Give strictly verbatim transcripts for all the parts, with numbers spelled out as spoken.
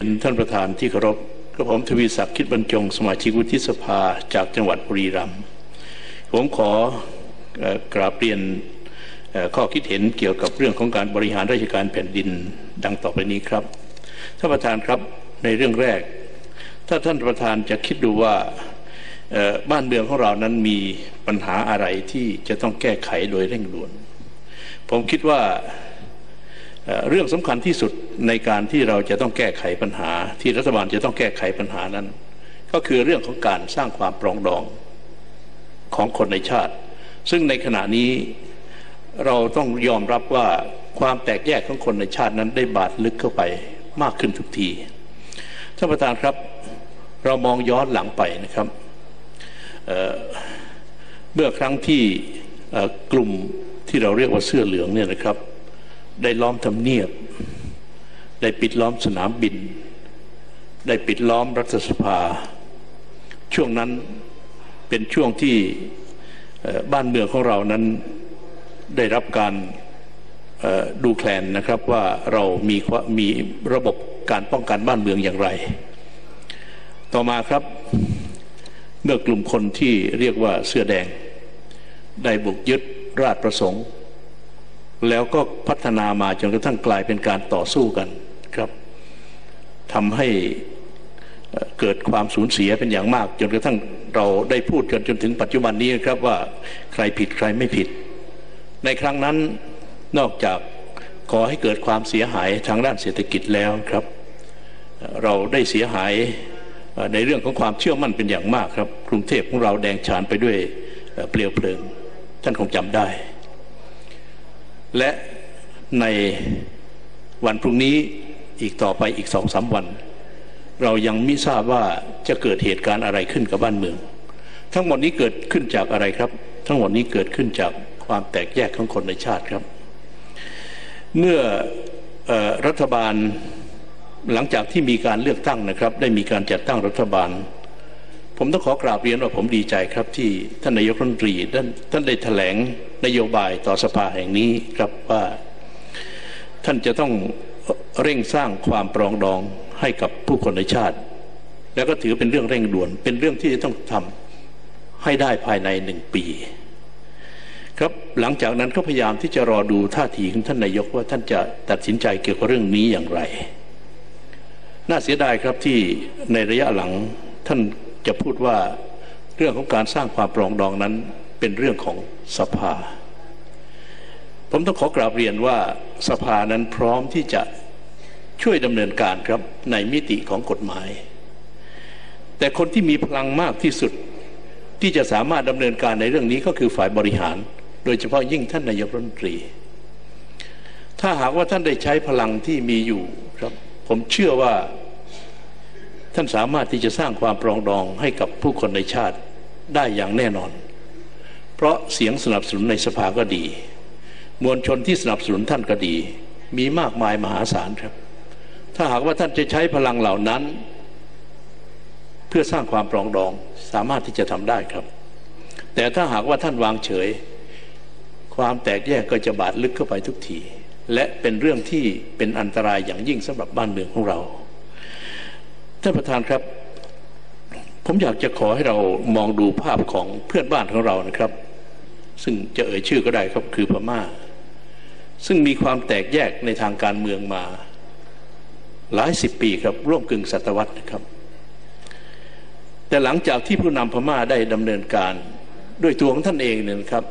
ท่านประธานที่เคารพกระผมทวีศักดิ์คิดบรรจงสมาชิกวุฒิสภาจากจังหวัดบุรีรัมย์ผมขอกราบเรียนข้อคิดเห็นเกี่ยวกับเรื่องของการบริหารราชการแผ่นดินดังต่อไปนี้ครับท่านประธานครับในเรื่องแรกถ้าท่านประธานจะคิดดูว่าบ้านเมืองของเรานั้นมีปัญหาอะไรที่จะต้องแก้ไขโดยเร่งด่วนผมคิดว่าเรื่องสำคัญที่สุดในการที่เราจะต้องแก้ไขปัญหาที่รัฐบาลจะต้องแก้ไขปัญหานั้นก็คือเรื่องของการสร้างความปรองดองของคนในชาติซึ่งในขณะนี้เราต้องยอมรับว่าความแตกแยกของคนในชาตินั้นได้บาดลึกเข้าไปมากขึ้นทุกทีท่านประธานครับเรามองย้อนหลังไปนะครับ เ, เมื่อครั้งที่กลุ่มที่เราเรียกว่าเสื้อเหลืองเนี่ยนะครับได้ล้อมทำเนียบได้ปิดล้อมสนามบินได้ปิดล้อมรัฐสภาช่วงนั้นเป็นช่วงที่บ้านเมืองของเรานั้นได้รับการดูแคลนนะครับว่าเรามีมีระบบการป้องกันบ้านเมืองอย่างไรต่อมาครับเมื่อกลุ่มคนที่เรียกว่าเสื้อแดงได้บุกยึดราชประสงค์แล้วก็พัฒนามาจนกระทั่งกลายเป็นการต่อสู้กันครับทำให้เกิดความสูญเสียเป็นอย่างมากจนกระทั่งเราได้พูดกันจนถึงปัจจุบันนี้ครับว่าใครผิดใครไม่ผิดในครั้งนั้นนอกจากก่อให้เกิดความเสียหายทางด้านเศรษฐกิจแล้วครับเราได้เสียหายในเรื่องของความเชื่อมั่นเป็นอย่างมากครับกรุงเทพของเราแดงฉานไปด้วยเปลวเพลิงท่านคงจำได้และในวันพรุ่งนี้อีกต่อไปอีกสองสามวันเรายังไม่ทราบว่าจะเกิดเหตุการณ์อะไรขึ้นกับบ้านเมืองทั้งหมดนี้เกิดขึ้นจากอะไรครับทั้งหมดนี้เกิดขึ้นจากความแตกแยกของคนในชาติครับเมื่อรัฐบาลหลังจากที่มีการเลือกตั้งนะครับได้มีการจัดตั้งรัฐบาลผมต้องขอกราบเรียนว่าผมดีใจครับที่ท่านนายกรัฐมนตรีท่านท่านได้แถลงนโยบายต่อสภาแห่งนี้ครับว่าท่านจะต้องเร่งสร้างความปรองดองให้กับผู้คนในชาติแล้วก็ถือเป็นเรื่องเร่งด่วนเป็นเรื่องที่จะต้องทำให้ได้ภายในหนึ่งปีครับหลังจากนั้นก็พยายามที่จะรอดูท่าทีของท่านนายกว่าท่านจะตัดสินใจเกี่ยวกับเรื่องนี้อย่างไรน่าเสียดายครับที่ในระยะหลังท่านจะพูดว่าเรื่องของการสร้างความปรองดองนั้นเป็นเรื่องของสภาผมต้องขอกราบเรียนว่าสภานั้นพร้อมที่จะช่วยดำเนินการครับในมิติของกฎหมายแต่คนที่มีพลังมากที่สุดที่จะสามารถดำเนินการในเรื่องนี้ก็คือฝ่ายบริหารโดยเฉพาะยิ่งท่านนายกรัฐมนตรีถ้าหากว่าท่านได้ใช้พลังที่มีอยู่ครับผมเชื่อว่าท่านสามารถที่จะสร้างความปรองดองให้กับผู้คนในชาติได้อย่างแน่นอนเพราะเสียงสนับสนุนในสภาก็ดีมวลชนที่สนับสนุนท่านก็ดีมีมากมายมหาศาลครับถ้าหากว่าท่านจะใช้พลังเหล่านั้นเพื่อสร้างความปรองดองสามารถที่จะทำได้ครับแต่ถ้าหากว่าท่านวางเฉยความแตกแยกก็จะบาดลึกเข้าไปทุกทีและเป็นเรื่องที่เป็นอันตรายอย่างยิ่งสำหรับบ้านเมืองของเราท่านประธานครับผมอยากจะขอให้เรามองดูภาพของเพื่อนบ้านของเรานะครับซึ่งจะเอ่ยชื่อก็ได้ครับคือพม่าซึ่งมีความแตกแยกในทางการเมืองมาหลายสิบปีครับร่วมกึ่งศตวรรษนะครับแต่หลังจากที่ผู้นำพม่าได้ดำเนินการด้วยตัวของท่านเองเนี่ยครับ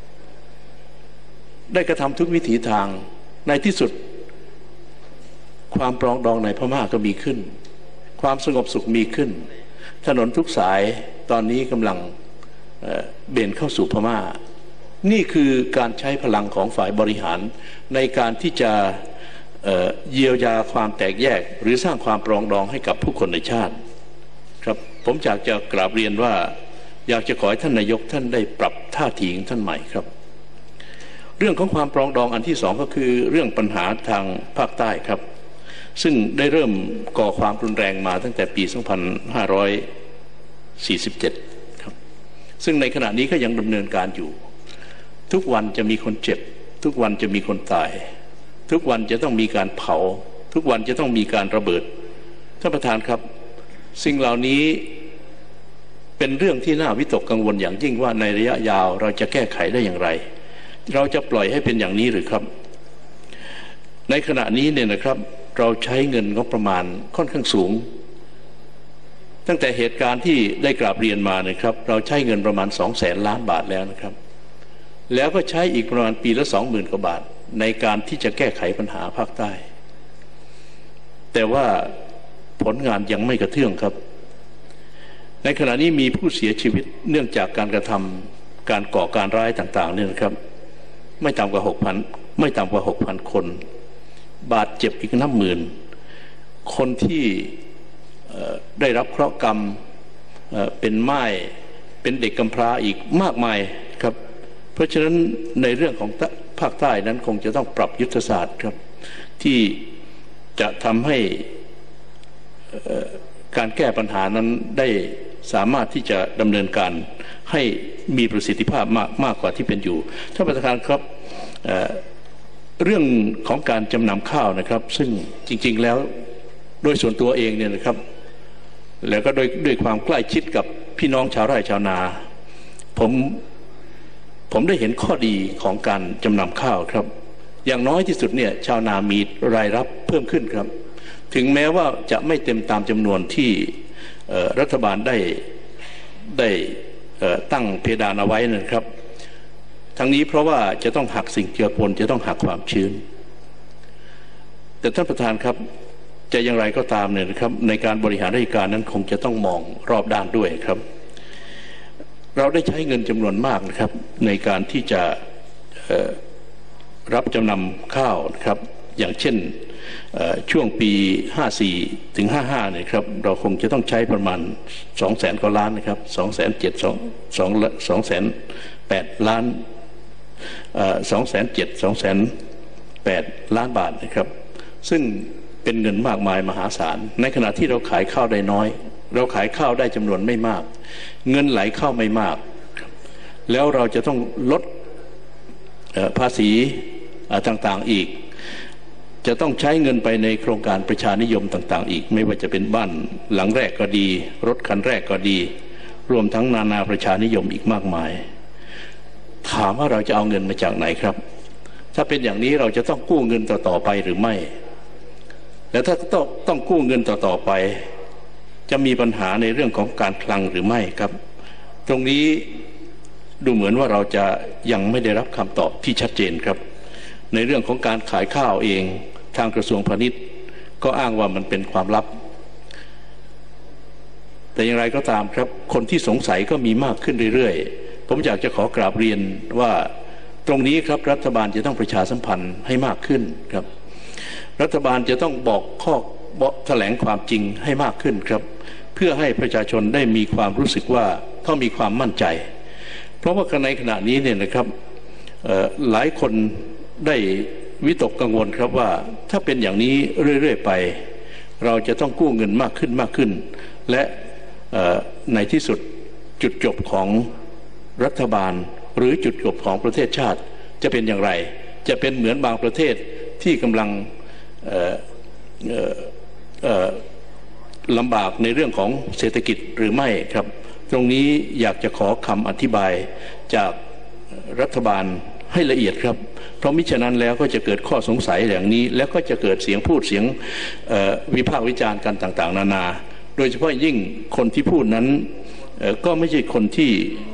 ได้กระทำทุกวิถีทางในที่สุดความปรองดองในพม่าก็มีขึ้นความสงบสุขมีขึ้นถนนทุกสายตอนนี้กำลังเบนเข้าสู่พม่านี่คือการใช้พลังของฝ่ายบริหารในการที่จะเยียวยาความแตกแยกหรือสร้างความปรองดองให้กับผู้คนในชาติครับผมอยากจะกราบเรียนว่าอยากจะขอให้ท่านนายกท่านได้ปรับท่าทีของท่านใหม่ครับเรื่องของความปรองดองอันที่สองก็คือเรื่องปัญหาทางภาคใต้ครับซึ่งได้เริ่มก่อความรุนแรงมาตั้งแต่ปีสองพันห้าร้อยสี่สิบเจ็ดครับซึ่งในขณะนี้ก็ยังดำเนินการอยู่ทุกวันจะมีคนเจ็บทุกวันจะมีคนตายทุกวันจะต้องมีการเผาทุกวันจะต้องมีการระเบิดท่านประธานครับสิ่งเหล่านี้เป็นเรื่องที่น่าวิตกกังวลอย่างยิ่งว่าในระยะยาวเราจะแก้ไขได้อย่างไรเราจะปล่อยให้เป็นอย่างนี้หรือครับในขณะนี้เนี่ยนะครับเราใช้เงินงบประมาณค่อนข้างสูงตั้งแต่เหตุการณ์ที่ได้กราบเรียนมานะครับเราใช้เงินประมาณสองแสนล้านบาทแล้วนะครับแล้วก็ใช้อีกประมาณปีละสองหมื่นกว่าบาทในการที่จะแก้ไขปัญหาภาคใต้แต่ว่าผลงานยังไม่กระเทื่องครับในขณะนี้มีผู้เสียชีวิตเนื่องจากการกระทำการก่อการร้ายต่างๆเนี่ยนะครับไม่ต่ำกว่าหกพันไม่ต่ำกว่าหกพันคนบาดเจ็บอีกนับหมื่นคนที่ได้รับเคราะห์กรรมเป็นม่ายเป็นเด็กกำพร้าอีกมากมายครับเพราะฉะนั้นในเรื่องของภาคใต้นั้นคงจะต้องปรับยุทธศาสตร์ครับที่จะทำให้การแก้ปัญหานั้นได้สามารถที่จะดำเนินการให้มีประสิทธิภาพมากมากกว่าที่เป็นอยู่ท่านประธานครับเอ่อเรื่องของการจำนำข้าวนะครับซึ่งจริงๆแล้วโดยส่วนตัวเองเนี่ยนะครับแล้วก็โดยด้วยความใกล้ชิดกับพี่น้องชาวไร่ชาวนาผมผมได้เห็นข้อดีของการจำนำข้าวครับอย่างน้อยที่สุดเนี่ยชาวนามีรายรับเพิ่มขึ้นครับถึงแม้ว่าจะไม่เต็มตามจำนวนที่รัฐบาลได้ได้ตั้งเพดานเอาไว้นะครับทั้งนี้เพราะว่าจะต้องหักสิ่งเจือปนจะต้องหักความชื้นแต่ท่านประธานครับจะอย่างไรก็ตามเนี่ยนะครับในการบริหารราชการนั้นคงจะต้องมองรอบด้านด้วยครับเราได้ใช้เงินจำนวนมากนะครับในการที่จะรับจำนำข้าวนะครับอย่างเช่นช่วงปีห้าสี่ถึงห้าห้าเนี่ยครับเราคงจะต้องใช้ประมาณสองแสนกว่าล้านนะครับสองแสนเจ็ดสองสองสองแสนแปดล้านสองแสนเจ็ดสองแสนแปดล้านบาทนะครับซึ่งเป็นเงินมากมายมหาศาลในขณะที่เราขายข้าวได้น้อยเราขายข้าวได้จำนวนไม่มากเงินไหลเข้าไม่มากแล้วเราจะต้องลดภาษีต่างๆอีกจะต้องใช้เงินไปในโครงการประชานิยมต่างๆอีกไม่ว่าจะเป็นบ้านหลังแรกก็ดีรถคันแรกก็ดีรวมทั้งนานาประชานิยมอีกมากมายถามว่าเราจะเอาเงินมาจากไหนครับถ้าเป็นอย่างนี้เราจะต้องกู้เงินต่อๆไปหรือไม่และถ้าต้องต้องกู้เงินต่อๆไปจะมีปัญหาในเรื่องของการคลังหรือไม่ครับตรงนี้ดูเหมือนว่าเราจะยังไม่ได้รับคำตอบที่ชัดเจนครับในเรื่องของการขายข้าวเองทางกระทรวงพาณิชย์ก็อ้างว่ามันเป็นความลับแต่อย่างไรก็ตามครับคนที่สงสัยก็มีมากขึ้นเรื่อยๆผมอยากจะขอกราบเรียนว่าตรงนี้ครับรัฐบาลจะต้องประชาสัมพันธ์ให้มากขึ้นครับรัฐบาลจะต้องบอกข้อแถลงความจริงให้มากขึ้นครับเพื่อให้ประชาชนได้มีความรู้สึกว่าเขามีความมั่นใจเพราะว่าในขณะนี้เนี่ยนะครับหลายคนได้วิตกกังวลครับว่าถ้าเป็นอย่างนี้เรื่อยๆไปเราจะต้องกู้เงินมากขึ้นมากขึ้นและในที่สุดจุดจบของรัฐบาลหรือจุดจบของประเทศชาติจะเป็นอย่างไรจะเป็นเหมือนบางประเทศที่กำลังลำบากในเรื่องของเศรษฐกิจหรือไม่ครับตรงนี้อยากจะขอคำอธิบายจากรัฐบาลให้ละเอียดครับเพราะมิฉะนั้นแล้วก็จะเกิดข้อสงสัยอย่างนี้แล้วก็จะเกิดเสียงพูดเสียงวิพากษ์วิจารณ์กันต่างๆนานาโดยเฉพาะยิ่งคนที่พูดนั้นก็ไม่ใช่คนที่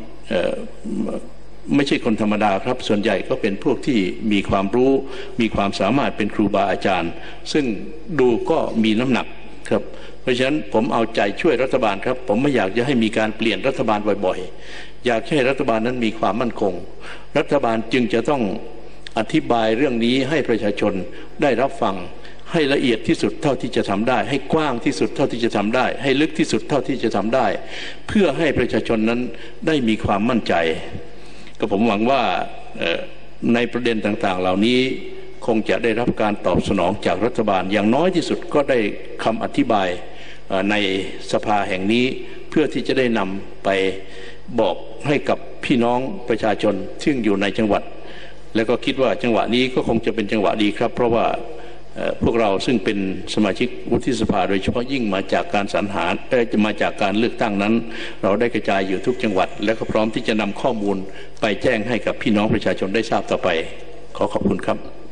ไม่ใช่คนธรรมดาครับส่วนใหญ่ก็เป็นพวกที่มีความรู้มีความสามารถเป็นครูบาอาจารย์ซึ่งดูก็มีน้ำหนักครับเพราะฉะนั้นผมเอาใจช่วยรัฐบาลครับผมไม่อยากจะให้มีการเปลี่ยนรัฐบาลบ่อยๆอยากให้รัฐบาลนั้นมีความมั่นคงรัฐบาลจึงจะต้องอธิบายเรื่องนี้ให้ประชาชนได้รับฟังให้ละเอียดที่สุดเท่าที่จะทำได้ให้กว้างที่สุดเท่าที่จะทำได้ให้ลึกที่สุดเท่าที่จะทำได้เพื่อให้ประชาชนนั้นได้มีความมั่นใจก็ผมหวังว่าในประเด็นต่างๆเหล่านี้คงจะได้รับการตอบสนองจากรัฐบาลอย่างน้อยที่สุดก็ได้คำอธิบายในสภาแห่งนี้เพื่อที่จะได้นำไปบอกให้กับพี่น้องประชาชนซึ่งอยู่ในจังหวัดแล้วก็คิดว่าจังหวะนี้ก็คงจะเป็นจังหวะดีครับเพราะว่าพวกเราซึ่งเป็นสมาชิกวุฒิสภาโดยเฉพาะยิ่งมาจากการสรรหาจะมาจากการเลือกตั้งนั้นเราได้กระจายอยู่ทุกจังหวัดและก็พร้อมที่จะนำข้อมูลไปแจ้งให้กับพี่น้องประชาชนได้ทราบต่อไปขอขอบคุณครับ